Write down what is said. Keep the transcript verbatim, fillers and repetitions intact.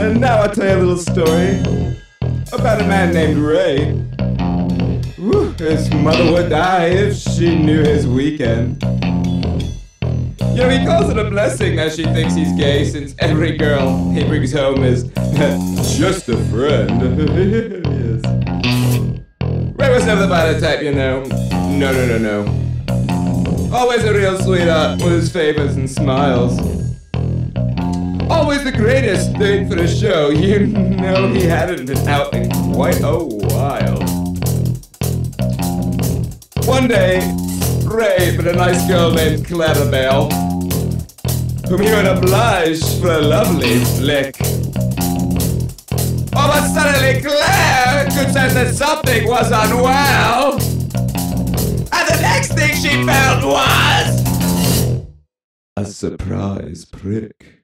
And now I'll tell you a little story about a man named Ray. Whew, his mother would die if she knew his weekend. You know, he calls it a blessing that she thinks he's gay, since every girl he brings home is just a friend. Yes. Ray was never the bad type, you know. No, no, no, no. Always a real sweetheart with his favors and smiles. Always the greatest thing for the show. You know he hadn't been out in quite a while. One day, Ray met a nice girl named Clarabelle, whom he would oblige for a lovely flick. Oh, but suddenly Claire could sense that something was unwell. And the next thing she found was a surprise prick.